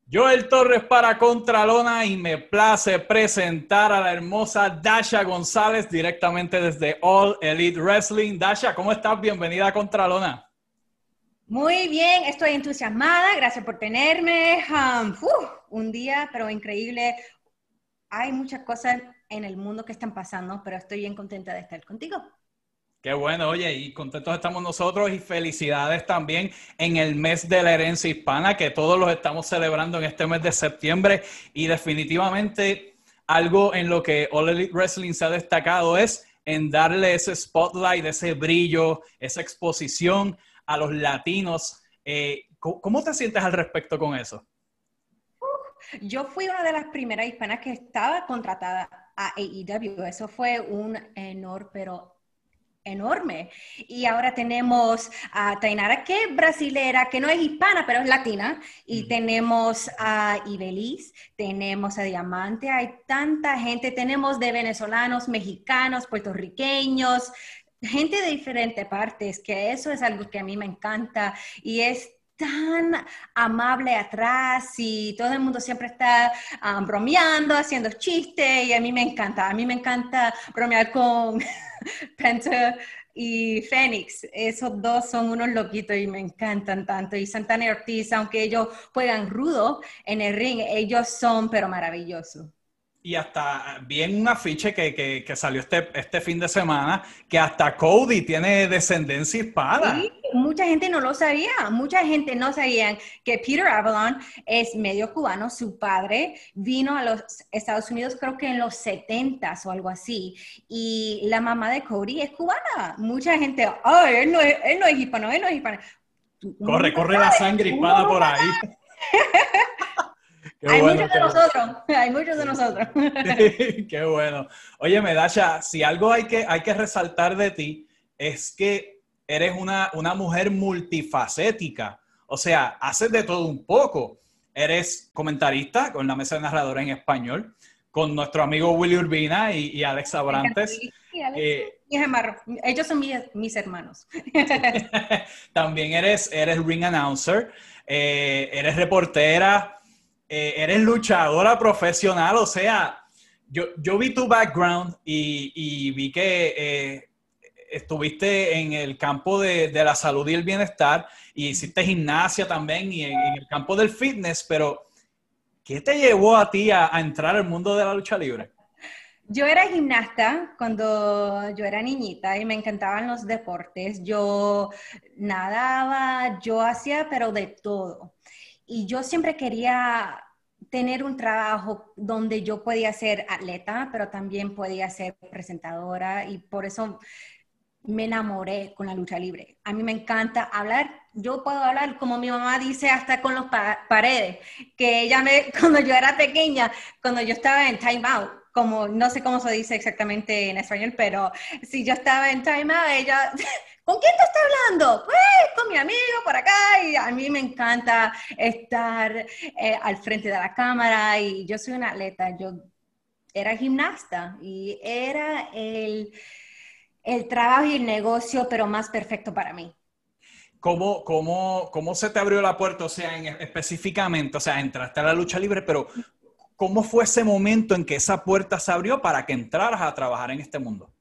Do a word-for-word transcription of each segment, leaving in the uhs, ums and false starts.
Joel Torres para Contralona y me place presentar a la hermosa Dasha González directamente desde All Elite Wrestling. Dasha, ¿cómo estás? Bienvenida a Contralona. Muy bien, estoy entusiasmada, gracias por tenerme. Um, uf, un día, pero increíble. Hay muchas cosas en el mundo que están pasando, pero estoy bien contenta de estar contigo. Qué bueno, oye, y contentos estamos nosotros y felicidades también en el mes de la herencia hispana, que todos los estamos celebrando en este mes de septiembre y definitivamente algo en lo que All Elite Wrestling se ha destacado es en darle ese spotlight, ese brillo, esa exposición a los latinos. Eh, ¿Cómo te sientes al respecto con eso? Yo fui una de las primeras hispanas que estaba contratada a A E W. Eso fue un honor, pero enorme. Y ahora tenemos a Tainara, que es brasilera, que no es hispana, pero es latina. Y mm. tenemos a Ibeliz, tenemos a Diamante. Hay tanta gente. Tenemos de venezolanos, mexicanos, puertorriqueños, gente de diferentes partes, que eso es algo que a mí me encanta. Y es tan amable atrás y todo el mundo siempre está um, bromeando, haciendo chistes y a mí me encanta, a mí me encanta bromear con Penta y Fénix. Esos dos son unos loquitos y me encantan tanto. Y Santana y Ortiz, aunque ellos juegan rudo en el ring, ellos son pero maravillosos. Y hasta vi en un afiche que, que, que salió este, este fin de semana que hasta Cody tiene descendencia hispana. Sí, mucha gente no lo sabía, mucha gente no sabía que Peter Avalon es medio cubano, su padre vino a los Estados Unidos creo que en los setentas o algo así, y la mamá de Cody es cubana. Mucha gente, oh, él no es, él no es hispano, él no es hispano. Corre, corre la sangre hispana por ahí. Qué hay bueno, muchos de nosotros, hay muchos de nosotros. Qué bueno. Oye, Dasha, si algo hay que, hay que resaltar de ti es que eres una, una mujer multifacética. O sea, haces de todo un poco. Eres comentarista con la mesa de narradores en español, con nuestro amigo Willy Urbina y, y Alex Abrantes. Sí, Alex, eh, mis hermanos. Ellos son mis, mis hermanos. También eres, eres ring announcer, eh, eres reportera, eh, eres luchadora profesional. O sea, yo, yo vi tu background y, y vi que eh, estuviste en el campo de, de la salud y el bienestar y hiciste gimnasia también y en, en el campo del fitness, pero ¿qué te llevó a ti a, a entrar al mundo de la lucha libre? Yo era gimnasta cuando yo era niñita y me encantaban los deportes. Yo nadaba, yo hacía, pero de todo. Y yo siempre quería tener un trabajo donde yo podía ser atleta, pero también podía ser presentadora, y por eso me enamoré con la lucha libre. A mí me encanta hablar. Yo puedo hablar, como mi mamá dice, hasta con las pa paredes. Que ella me, cuando yo era pequeña, cuando yo estaba en time out, como no sé cómo se dice exactamente en español, pero si yo estaba en time out, ella, ¿con quién te está hablando? Pues con mi amigo por acá. Y a mí me encanta estar eh, al frente de la cámara, y yo soy una atleta. Yo era gimnasta y era el, el trabajo y el negocio, pero más perfecto para mí. ¿Cómo, cómo, cómo se te abrió la puerta? O sea, en, específicamente, o sea, entraste a la lucha libre, pero ¿cómo fue ese momento en que esa puerta se abrió para que entraras a trabajar en este mundo?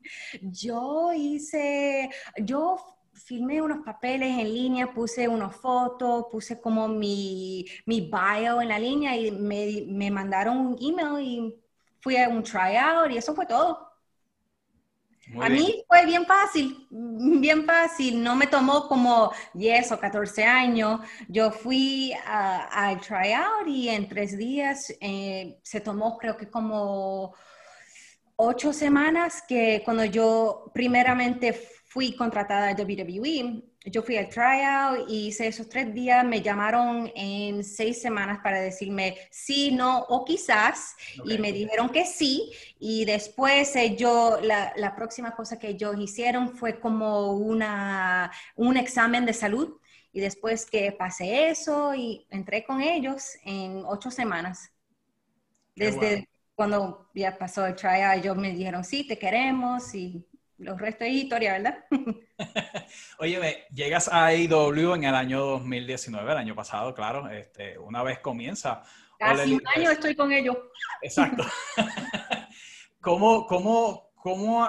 Yo hice, yo filmé unos papeles en línea, puse unas fotos, puse como mi, mi bio en la línea y me, me mandaron un email y fui a un tryout y eso fue todo. Muy a bien. Mí fue bien fácil, bien fácil, no me tomó como diez o catorce años. Yo fui al tryout y en tres días eh, se tomó creo que como ocho semanas, que cuando yo primeramente fui contratada a W W E, yo fui al tryout y hice esos tres días, me llamaron en seis semanas para decirme sí, no o quizás, okay, y me dijeron que sí, y después ellos, la, la próxima cosa que ellos hicieron fue como una, un examen de salud, y después que pasé eso y entré con ellos en ocho semanas. Desde... Wow. Cuando ya pasó el tryout, ellos me dijeron, sí, te queremos, y los restos es historia, ¿verdad? Oye, ve, llegas a A E W en el año dos mil diecinueve, el año pasado, claro, este, una vez comienza All Casi un Elite año Wrestling. estoy con ellos. Exacto. ¿Cómo, cómo, cómo,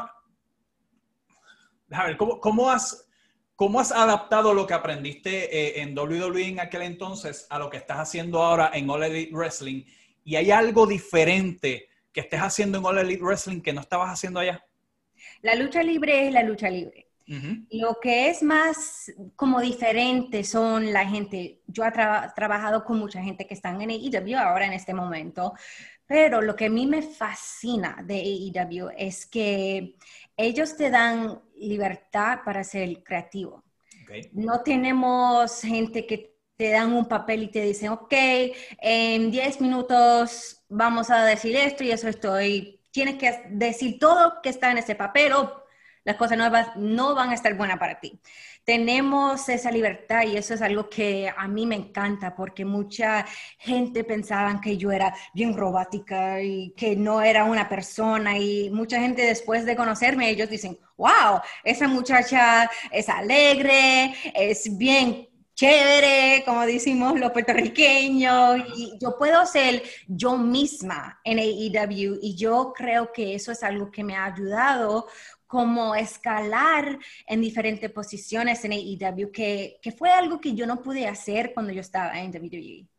a ver, cómo, cómo has, cómo has adaptado lo que aprendiste eh, en W W E en aquel entonces a lo que estás haciendo ahora en All Elite Wrestling? ¿Y hay algo diferente que estés haciendo en All Elite Wrestling que no estabas haciendo allá? La lucha libre es la lucha libre. Uh-huh. Lo que es más como diferente son la gente. Yo he tra trabajado con mucha gente que están en A E W ahora en este momento, pero lo que a mí me fascina de A E W es que ellos te dan libertad para ser creativo. Okay. No tenemos gente que te dan un papel y te dicen, ok, en diez minutos vamos a decir esto y eso estoy. Tienes que decir todo que está en ese papel o las cosas no, va, no van a estar buenas para ti. Tenemos esa libertad y eso es algo que a mí me encanta porque mucha gente pensaba que yo era bien robótica y que no era una persona y mucha gente después de conocerme, ellos dicen, wow, esa muchacha es alegre, es bien chévere, como decimos los puertorriqueños, y yo puedo ser yo misma en A E W y yo creo que eso es algo que me ha ayudado como escalar en diferentes posiciones en A E W, que, que fue algo que yo no pude hacer cuando yo estaba en W W E.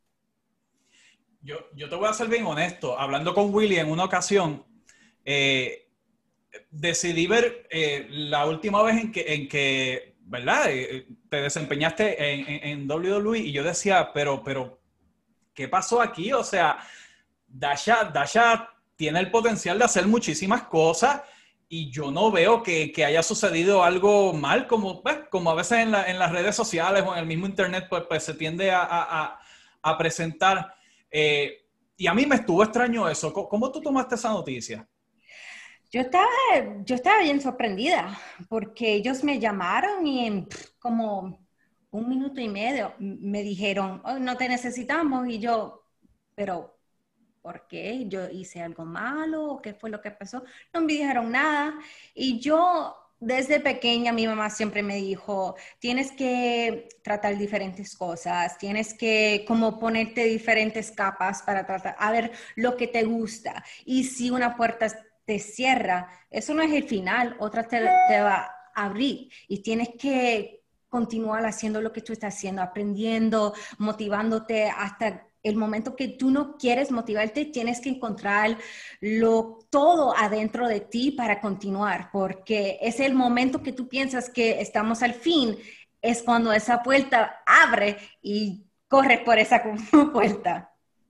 Yo, yo te voy a ser bien honesto. Hablando con Willy en una ocasión, eh, decidí ver eh, la última vez en que, en que ¿verdad? Eh, te desempeñaste en, en, en W W E y yo decía, pero, pero, ¿qué pasó aquí? O sea, Dasha, Dasha tiene el potencial de hacer muchísimas cosas y yo no veo que, que haya sucedido algo mal, como, pues, como a veces en, la, en las redes sociales o en el mismo internet pues, pues se tiende a, a, a presentar. Eh, y a mí me estuvo extraño eso. ¿Cómo, cómo tú tomaste esa noticia? Yo estaba, yo estaba bien sorprendida porque ellos me llamaron y en pff, como un minuto y medio me dijeron, oh, no te necesitamos. Y yo, pero ¿por qué? ¿Yo hice algo malo? ¿Qué fue lo que pasó? No me dijeron nada. Y yo, desde pequeña, mi mamá siempre me dijo, tienes que tratar diferentes cosas, tienes que como ponerte diferentes capas para tratar, a ver lo que te gusta. Y si una puerta te cierra, eso no es el final, otra te, te va a abrir. Y tienes que continuar haciendo lo que tú estás haciendo, aprendiendo, motivándote hasta el momento que tú no quieres motivarte, tienes que encontrar lo, todo adentro de ti para continuar, porque es el momento que tú piensas que estamos al fin, es cuando esa puerta abre y corres por esa puerta.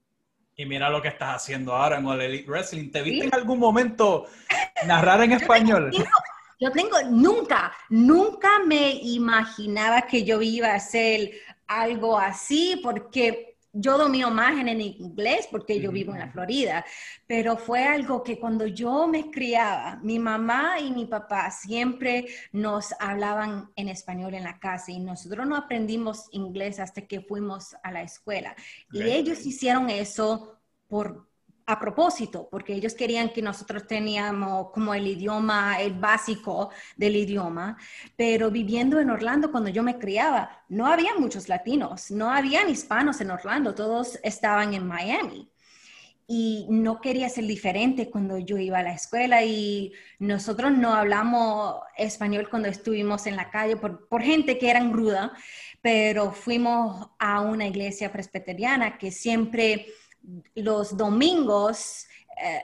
Y mira lo que estás haciendo ahora en All Elite Wrestling. ¿Te viste ¿Sí? en algún momento narrar en Yo tengo, español? tengo, yo tengo, nunca, nunca me imaginaba que yo iba a hacer algo así, porque yo domino más en el inglés porque yo vivo en la Florida, pero fue algo que cuando yo me criaba, mi mamá y mi papá siempre nos hablaban en español en la casa y nosotros no aprendimos inglés hasta que fuimos a la escuela. Y Okay. ellos hicieron eso por a propósito, porque ellos querían que nosotros teníamos como el idioma, el básico del idioma, pero viviendo en Orlando cuando yo me criaba, no había muchos latinos, no habían hispanos en Orlando, todos estaban en Miami. Y no quería ser diferente cuando yo iba a la escuela y nosotros no hablamos español cuando estuvimos en la calle por, por gente que eran ruda, pero fuimos a una iglesia presbiteriana que siempre los domingos eh,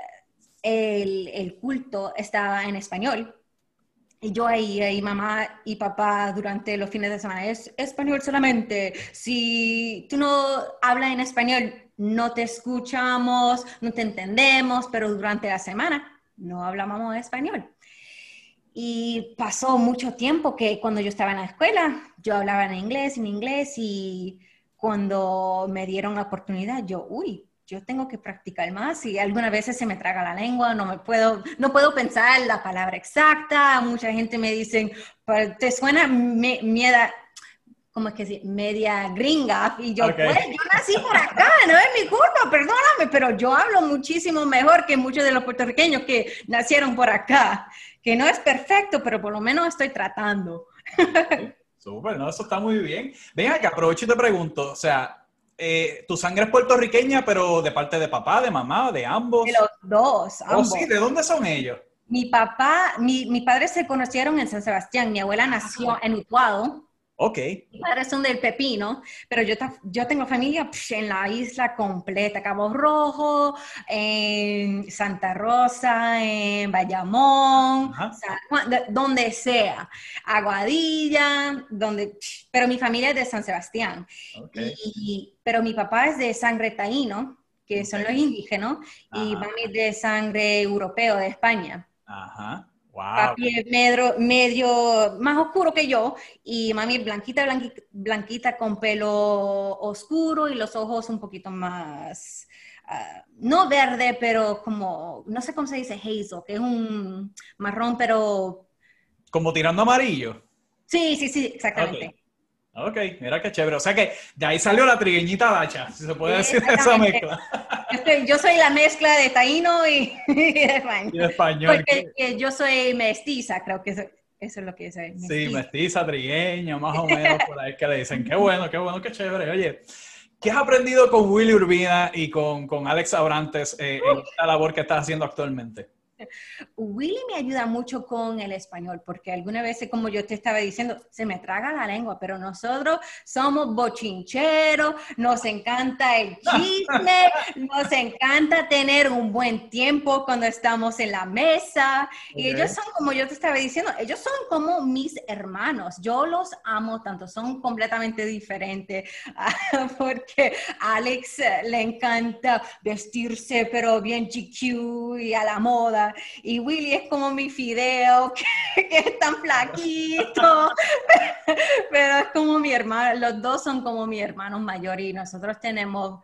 el, el culto estaba en español. Y yo ahí, ahí, mamá y papá durante los fines de semana, es español solamente. Si tú no hablas en español, no te escuchamos, no te entendemos, pero durante la semana no hablábamos español. Y pasó mucho tiempo que cuando yo estaba en la escuela, yo hablaba en inglés, en inglés, y cuando me dieron la oportunidad, yo, uy, yo tengo que practicar más y algunas veces se me traga la lengua, no me puedo, no puedo pensar la palabra exacta. Mucha gente me dice, ¿te suena miedo? ¿cómo es que sí? Media gringa. Y yo, Okay. pues, yo nací por acá, no es mi culpa, perdóname, pero yo hablo muchísimo mejor que muchos de los puertorriqueños que nacieron por acá. Que no es perfecto, pero por lo menos estoy tratando. Okay. Súper, ¿no? Eso está muy bien. Ven acá, aprovecho y te pregunto, o sea, eh, tu sangre es puertorriqueña, pero de parte de papá, de mamá, de De ambos. los dos, Oh, ambos. sí, ¿de dónde son ellos? Mi papá, mi, mi padre se conocieron en San Sebastián, mi abuela nació en Utuado. Ok. Mis padres son del Pepino, pero yo, yo tengo familia psh, en la isla completa, Cabo Rojo, en Santa Rosa, en Bayamón, Ajá. San Juan, de- donde sea, Aguadilla, donde, psh, pero mi familia es de San Sebastián. Ok. Y, y- pero mi papá es de sangre taíno, que son Ok. los indígenas, y Ajá. mami es de sangre europeo, de España. Ajá. Wow. Papi es medio, medio más oscuro que yo y mami es blanquita, blanquita, blanquita con pelo oscuro y los ojos un poquito más, uh, no verde, pero como, no sé cómo se dice hazel, que es un marrón, pero... Como tirando amarillo. Sí, sí, sí, Ok. exactamente. Ok, mira qué chévere. O sea que de ahí salió la trigueñita dacha, si se puede decir de esa Exactamente. mezcla. Yo soy, yo soy la mezcla de taíno y, y de Y de español. español. Porque que yo soy mestiza, creo que eso, eso es lo que soy, Sí, mestiza. mestiza, trigueña, más o menos, por ahí que le dicen. Qué bueno, qué bueno, qué chévere. Oye, ¿qué has aprendido con Willy Urbina y con, con Alex Abrantes eh, en esta labor que estás haciendo actualmente? Willy me ayuda mucho con el español, porque algunas veces, como yo te estaba diciendo, se me traga la lengua, pero nosotros somos bochincheros, nos encanta el chisme, nos encanta tener un buen tiempo cuando estamos en la mesa, y Okay. ellos son, como yo te estaba diciendo, ellos son como mis hermanos, yo los amo tanto, son completamente diferentes, porque a Alex le encanta vestirse, pero bien G Q y a la moda, y Willy es como mi fideo, que, que es tan flaquito, pero es como mi hermano, los dos son como mi hermano mayor y nosotros tenemos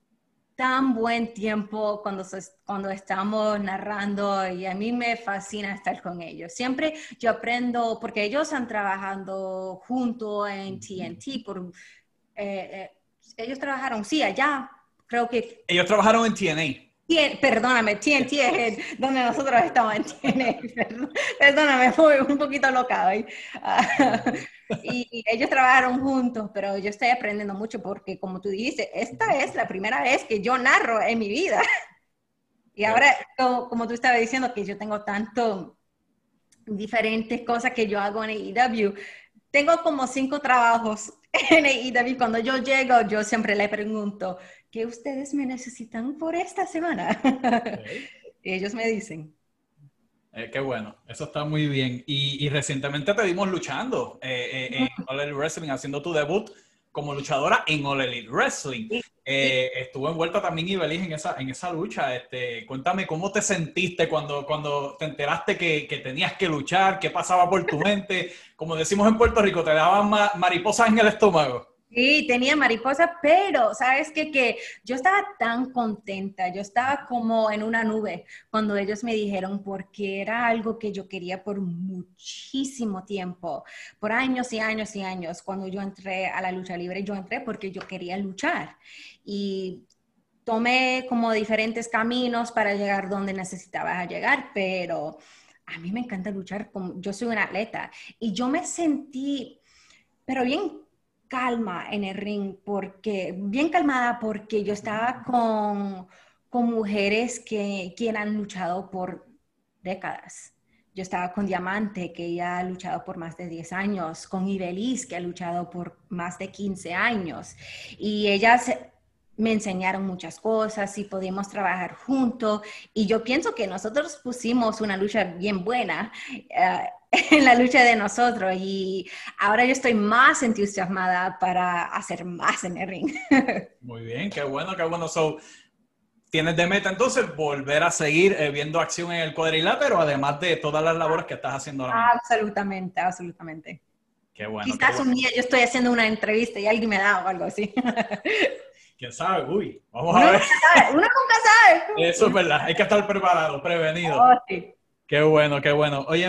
tan buen tiempo cuando, cuando estamos narrando y a mí me fascina estar con ellos. Siempre yo aprendo, porque ellos están trabajando juntos en T N T, por, eh, eh, ellos trabajaron, sí, allá, creo que... Ellos trabajaron en T N A. Perdóname, T N T es donde nosotros estamos en T N A. Perdóname, fue un poquito loca hoy. y, y ellos trabajaron juntos, pero yo estoy aprendiendo mucho porque, como tú dijiste, esta es la primera vez que yo narro en mi vida. Y ahora, como, como tú estabas diciendo, que yo tengo tanto diferentes cosas que yo hago en A E W, tengo como cinco trabajos en A E W. Cuando yo llego, yo siempre le pregunto, ¿qué ustedes me necesitan por esta semana? Okay. Y ellos me dicen. Eh, qué bueno, eso está muy bien. Y, y recientemente te vimos luchando eh, eh, en All Elite Wrestling, haciendo tu debut como luchadora en All Elite Wrestling. Y, Eh, estuvo envuelta también Ibeliz en esa, en esa lucha. Este, cuéntame cómo te sentiste cuando, cuando te enteraste que, que tenías que luchar, qué pasaba por tu mente. Como decimos en Puerto Rico, te daban ma mariposas en el estómago. Sí, tenía mariposa, pero sabes qué? Que yo estaba tan contenta, yo estaba como en una nube cuando ellos me dijeron, porque era algo que yo quería por muchísimo tiempo, por años y años y años. Cuando yo entré a la lucha libre, yo entré porque yo quería luchar y tomé como diferentes caminos para llegar donde necesitaba llegar, pero a mí me encanta luchar, como yo soy una atleta y yo me sentí, pero bien calma en el ring, porque, bien calmada porque yo estaba con, con mujeres que, que han luchado por décadas. Yo estaba con Diamante, que ella ha luchado por más de diez años, con Ibeliz, que ha luchado por más de quince años, y ellas me enseñaron muchas cosas y pudimos trabajar juntos, y yo pienso que nosotros pusimos una lucha bien buena, uh, en la lucha de nosotros y ahora yo estoy más entusiasmada para hacer más en el ring. Muy bien, qué bueno, qué bueno. So, tienes de meta entonces volver a seguir eh, viendo acción en el cuadrilátero, además de todas las labores que estás haciendo ahora mismo. Absolutamente, absolutamente. Qué bueno. Quizás qué bueno. un día yo estoy haciendo una entrevista y alguien me da o algo así. ¿Quién sabe? Uy, vamos Uno a ver. nunca sabe, uno nunca sabe. Eso es verdad, hay que estar preparado, prevenido. Oh, sí. Qué bueno, qué bueno. Óyeme,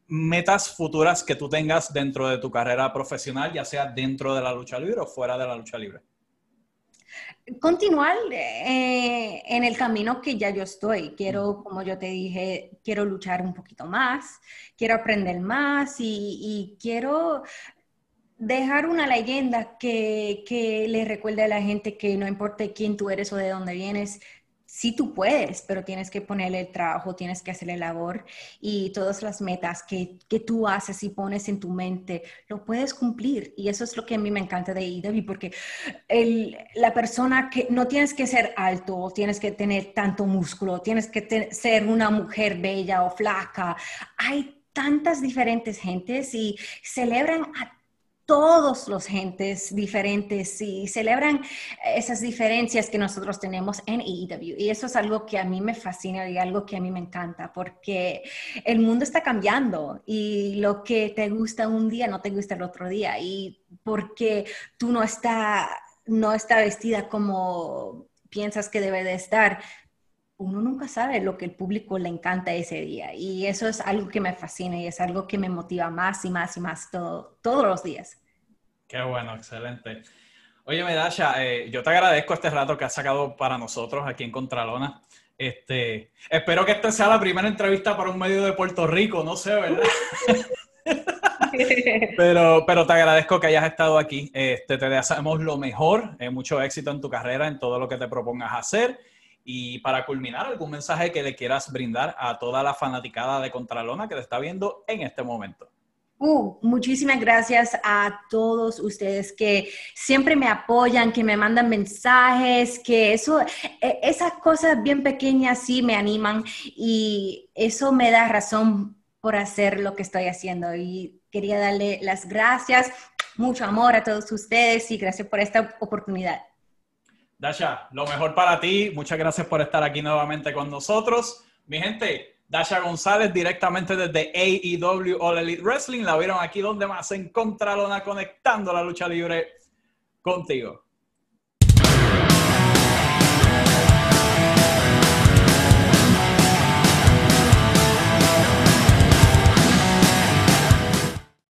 metas futuras que tú tengas dentro de tu carrera profesional, ya sea dentro de la lucha libre o fuera de la lucha libre? Continuar eh, en el camino que ya yo estoy. Quiero, como yo te dije, quiero luchar un poquito más, quiero aprender más y, y quiero dejar una leyenda que, que le recuerde a la gente que no importa quién tú eres o de dónde vienes, sí tú puedes, pero tienes que ponerle el trabajo, tienes que hacerle labor y todas las metas que, que tú haces y pones en tu mente, lo puedes cumplir. Y eso es lo que a mí me encanta de A E W, porque el, la persona que no tienes que ser alto, tienes que tener tanto músculo, tienes que te, ser una mujer bella o flaca. Hay tantas diferentes gentes y celebran a todos los gentes diferentes y celebran esas diferencias que nosotros tenemos en A E W. Y eso es algo que a mí me fascina y algo que a mí me encanta, porque el mundo está cambiando y lo que te gusta un día no te gusta el otro día. Y porque tú no está, no está vestida como piensas que debe de estar, uno nunca sabe lo que el público le encanta ese día. Y eso es algo que me fascina y es algo que me motiva más y más y más todo, todos los días. Qué bueno, excelente. Oye, Dasha, eh, yo te agradezco este rato que has sacado para nosotros aquí en Contralona. Este, espero que esta sea la primera entrevista para un medio de Puerto Rico, no sé, ¿verdad? pero, pero te agradezco que hayas estado aquí. Este, te deseamos lo mejor, eh, mucho éxito en tu carrera, en todo lo que te propongas hacer. Y para culminar, algún mensaje que le quieras brindar a toda la fanaticada de Contralona que te está viendo en este momento. Uh, muchísimas gracias a todos ustedes que siempre me apoyan, que me mandan mensajes, que eso, esas cosas bien pequeñas sí me animan y eso me da razón por hacer lo que estoy haciendo. Y quería darle las gracias, mucho amor a todos ustedes y gracias por esta oportunidad. Dasha, lo mejor para ti. Muchas gracias por estar aquí nuevamente con nosotros. Mi gente, Dasha González directamente desde A E W All Elite Wrestling. La vieron aquí donde más en Contralona, conectando la lucha libre contigo.